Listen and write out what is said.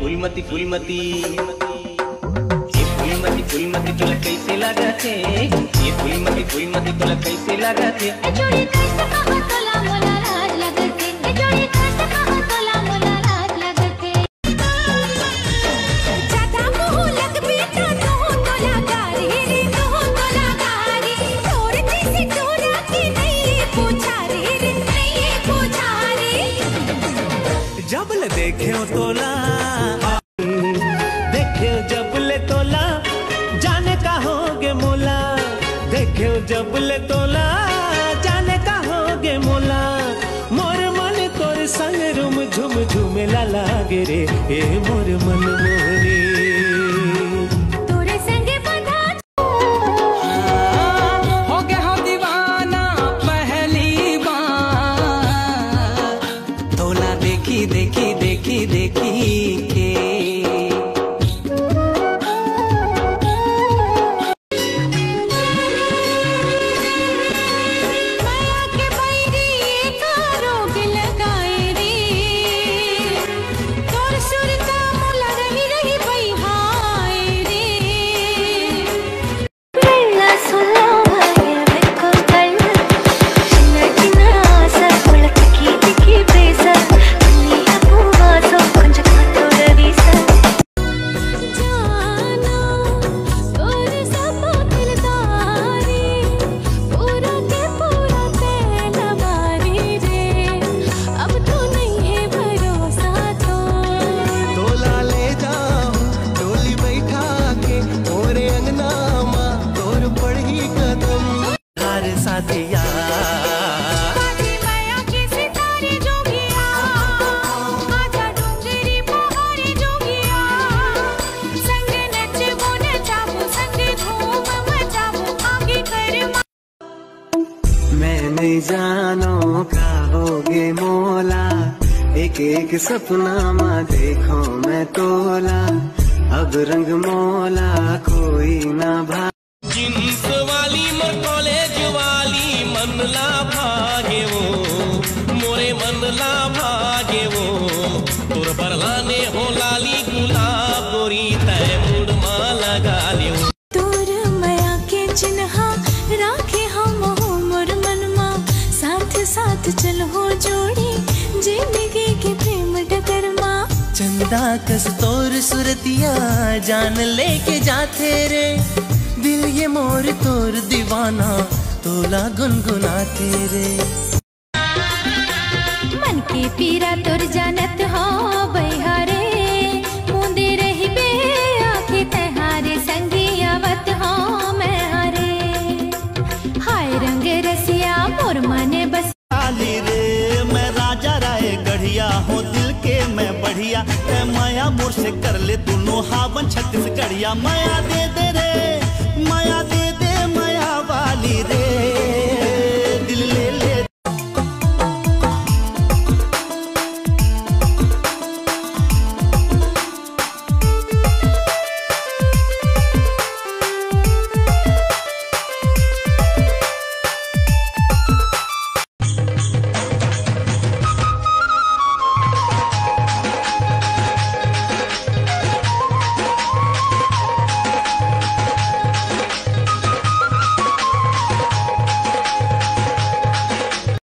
फूलमती फूलमती फूलमती तुला कैसे लागत है? ये फूलमती तुला कैसे लागत है? ए जोड़ी कैसे कहा तोला मोला राज लगत है? ए जोड़ी कैसे कहा तोला मोला राज लगत है? ज्यादा मोह लग बेटा तो तोला गारी रे तो तोला गारी तोड़ती से तोरा की नहीं पुछारी रे नहीं पुछारी। जब ले देखे तोला देखे जब ले तोला जाने का होगे मोला। देखे जब ले तोला जाने का होगे मोला। मोर मन तोर संग रुम झुम झुमेला लागे रे ए मोर मन मोरी। तोरे संग बंधा हो गया हो दीवाना पहली बार। तोला देखी देखी देखी देखी के साथिया मैं नहीं जानो का होगे मोला। एक एक सपना माँ देखो मैं तोला। अब रंग मोला कोई ना भा। जींस वाली मोर कॉलेज वाली मन ला भागे वो मोरे मन ला भागे वो। तोर बरलाने हो लाली गुलाब गोरी तय मुड़ माँ लगा लियो। तोर माया के चिन्हा राखे हम हो मोर मनमा। साथ साथ चल हो जोड़ी जिंदगी के प्रेम डगर माँ। चंदा कस तोर सुरतिया जान लेके जाते रे। दिल ये मोर तोर दीवाना तोला गुनगुनाते रे। मन के पीरा तोर जानत हो बहारे मुंदे रही बे आखे तहारे संगी आवत हो मैं हरे। हाय रंग रसिया मोर मने बस काली रे मैं राजा राय गढ़िया हूँ दिल के मैं बढ़िया। माया मोर से कर ले दोनों हावन 36 गढ़िया। माया दे दे रे